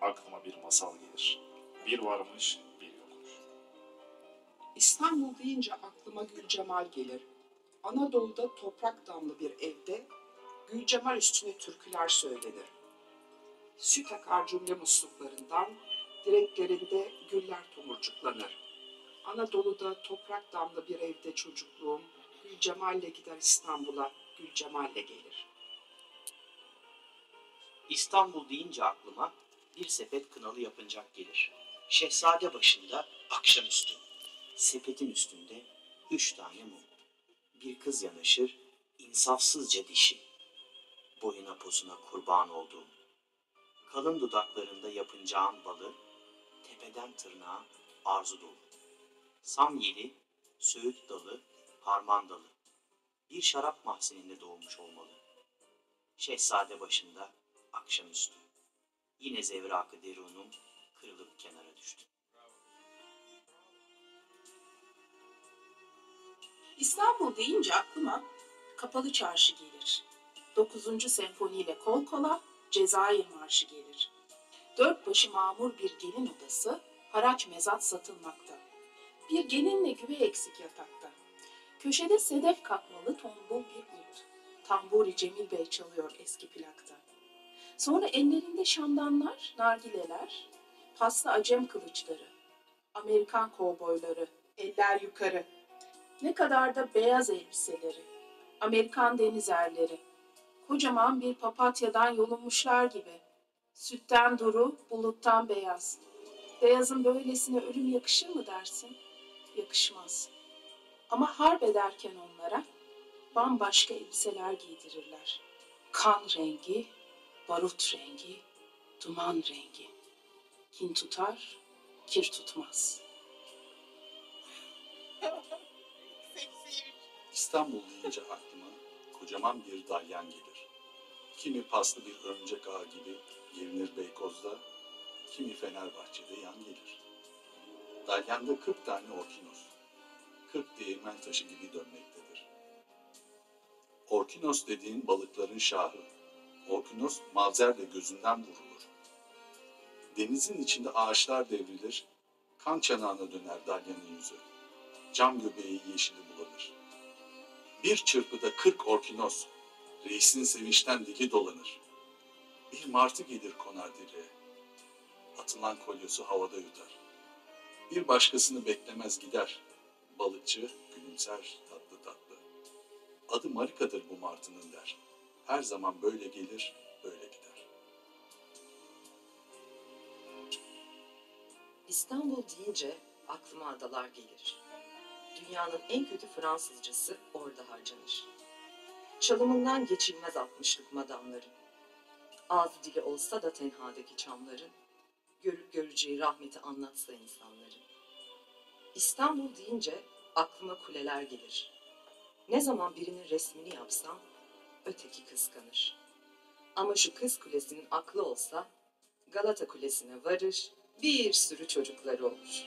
aklıma bir masal gelir. Bir varmış, bir yokmuş. İstanbul deyince aklıma Gülcemal gelir. Anadolu'da toprak damlı bir evde Gülcemal üstüne türküler söylenir. Süt akar cümle musluklarından, direklerinde güller tomurcuklanır. Anadolu'da toprak damlı bir evde çocukluğum, Gülcemal'le gider İstanbul'a, Gülcemal'le gelir. İstanbul deyince aklıma bir sepet kınalı yapıncak gelir. Şehzade başında akşamüstü. Sepetin üstünde 3 tane mum. Bir kız yanaşır, insafsızca dişi. Boyuna posuna kurban olduğum. Kalın dudaklarında yapıncağın balı, tepeden tırnağa arzu dolu. Samyeli, söğüt dalı, harman dalı. Bir şarap mahzeninde doğmuş olmalı. Şehzade başında akşamüstü. Yine zevrak-ı derunum kırılıp kenara düştü. İstanbul deyince aklıma Kapalı Çarşı gelir. 9. senfoniyle kol kola Cezayir Marşı gelir. Dört başı mamur bir gelin odası, haraç mezat satılmakta. Bir gelinle güve eksik yatakta. Köşede sedef katmalı tombul bir ut. Tamburi Cemil Bey çalıyor eski plakta. Sonra ellerinde şamdanlar, nargileler, paslı acem kılıçları, Amerikan kovboyları, eller yukarı. Ne kadar da beyaz elbiseleri, Amerikan deniz erleri, kocaman bir papatyadan yolunmuşlar gibi. Sütten duru, buluttan beyaz. Beyazın böylesine ölüm yakışır mı dersin? Yakışmaz. Ama harp ederken onlara bambaşka elbiseler giydirirler. Kan rengi, barut rengi, duman rengi. Kin tutar, kir tutmaz. İstanbul deyince aklıma kocaman bir dalyan gelir. Kimi paslı bir örümcek ağı gibi gelinir Beykoz'da, kimi Fenerbahçe'de yan gelir. Dalyanda 40 tane orkinos, 40 değirmen taşı gibi dönmektedir. Orkinos dediğin balıkların şahı. Orkinos mavzerle gözünden vurulur. Denizin içinde ağaçlar devrilir, kan çanağına döner dalyanın yüzü. Cam göbeği yeşili bulanır. Bir çırpıda 40 orkinos, reisin sevinçten dili dolanır. Bir martı gelir konar direğe, atılan kolyosu havada yutar. Bir başkasını beklemez gider, balıkçı gülümser tatlı tatlı. Adı Marika'dır bu martının der, her zaman böyle gelir, böyle gider. İstanbul deyince aklıma adalar gelir. Dünyanın en kötü Fransızcası orada harcanır. Çalımından geçilmez 60'lık madamların. Ağzı dili olsa da tenhadaki çamların, görüp göreceği rahmeti anlatsa insanların. İstanbul deyince aklıma kuleler gelir. Ne zaman birinin resmini yapsam, öteki kıskanır. Ama şu kız kulesinin aklı olsa, Galata Kulesi'ne varır, bir sürü çocukları olur.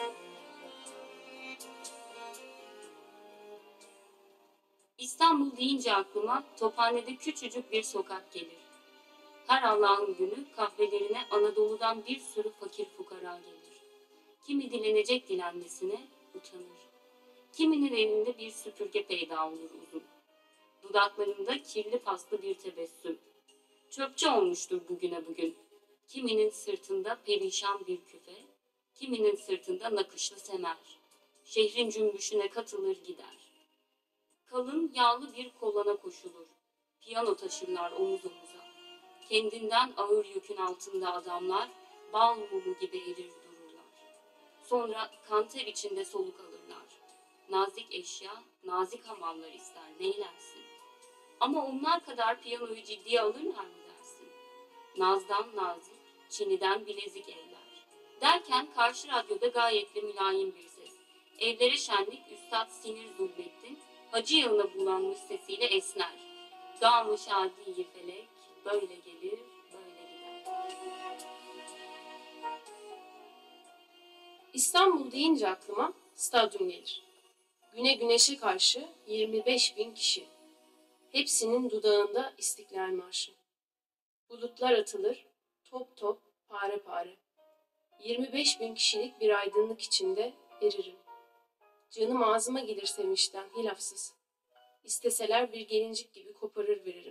İstanbul deyince aklıma Tophane'de küçücük bir sokak gelir. Her Allah'ın günü kahvelerine Anadolu'dan bir sürü fakir fukara gelir. Kimi dilenecek dilenmesine utanır. Kiminin elinde bir süpürge peyda olur uzun. Dudaklarında kirli paslı bir tebessüm. Çöpçü olmuştur bugüne bugün. Kiminin sırtında perişan bir küfe, kiminin sırtında nakışlı semer. Şehrin cümbüşüne katılır gider. Kalın yağlı bir kolana koşulur. Piyano taşırlar omuz omuza. Kendinden ağır yükün altında adamlar bal mumu gibi erir dururlar. Sonra kanter içinde soluk alırlar. Nazik eşya, nazik hamallar ister, neylersin? Ama onlar kadar piyanoyu ciddiye alırlar mı dersin? Nazdan nazik, çiniden bilezik evler. Derken karşı radyoda gayet de mülayim bir ses. Evlere şenlik Üstad Sinir Zulmettin, hacı yılına bulanmış sesiyle esner. Dağ-ı şadi-i felek, böyle gelir, böyle gider. İstanbul deyince aklıma stadyum gelir. Güne güneşe karşı 25.000 kişi. Hepsinin dudağında İstiklal Marşı. Bulutlar atılır, top top pare pare. 25.000 kişilik bir aydınlık içinde eririm. Canım ağzıma gelir sevinçten hilafsız. İsteseler bir gelincik gibi koparır veririm.